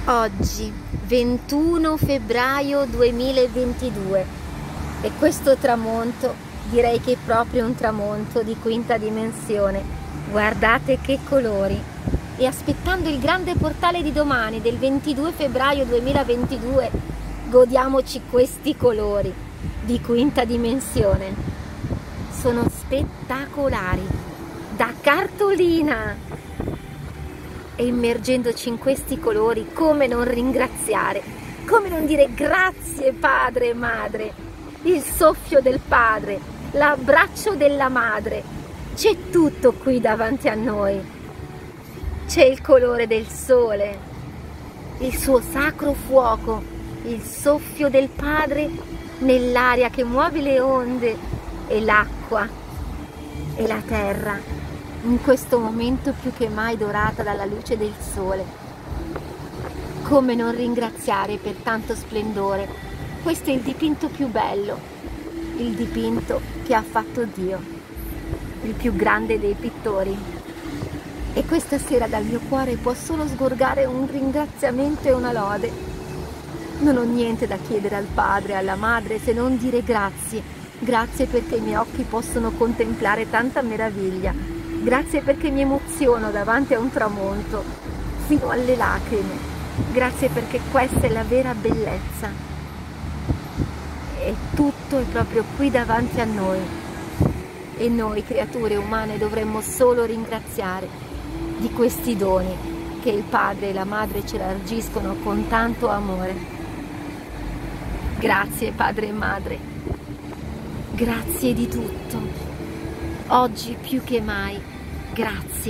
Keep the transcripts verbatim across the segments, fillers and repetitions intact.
Oggi, ventuno febbraio duemilaventidue, e questo tramonto direi che è proprio un tramonto di quinta dimensione. Guardate che colori! E aspettando il grande portale di domani, del ventidue febbraio duemilaventidue, godiamoci questi colori di quinta dimensione. Sono spettacolari, da cartolina! E immergendoci in questi colori, come non ringraziare, come non dire grazie padre e madre, il soffio del padre, l'abbraccio della madre, c'è tutto qui davanti a noi, c'è il colore del sole, il suo sacro fuoco, il soffio del padre nell'aria che muove le onde, e l'acqua e la terra in questo momento più che mai dorata dalla luce del sole. Come non ringraziare per tanto splendore? Questo è il dipinto più bello, il dipinto che ha fatto Dio, il più grande dei pittori. E questa sera dal mio cuore può solo sgorgare un ringraziamento e una lode. Non ho niente da chiedere al padre e alla madre se non dire grazie. Grazie perché i miei occhi possono contemplare tanta meraviglia. Grazie perché mi emoziono davanti a un tramonto fino alle lacrime. Grazie perché questa è la vera bellezza. E tutto è proprio qui davanti a noi. E noi, creature umane, dovremmo solo ringraziare di questi doni che il padre e la madre ci largiscono con tanto amore. Grazie padre e madre. Grazie di tutto. Oggi più che mai. Grazie.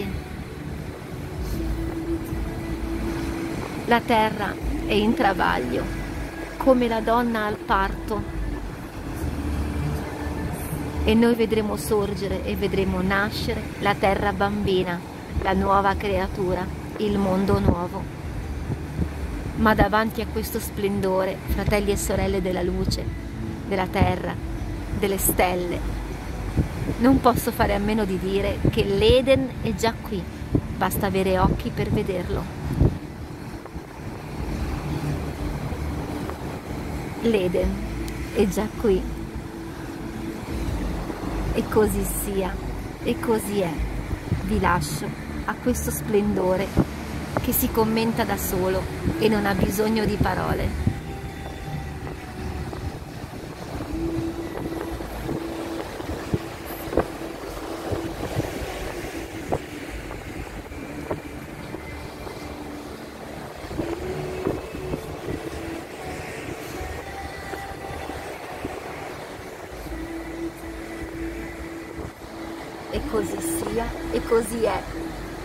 La terra è in travaglio, come la donna al parto, e noi vedremo sorgere e vedremo nascere la terra bambina, la nuova creatura, il mondo nuovo. Ma davanti a questo splendore, fratelli e sorelle della luce, della terra, delle stelle, non posso fare a meno di dire che l'Eden è già qui, basta avere occhi per vederlo. L'Eden è già qui. E così sia, e così è. Vi lascio a questo splendore che si commenta da solo e non ha bisogno di parole. E così sia, e così è.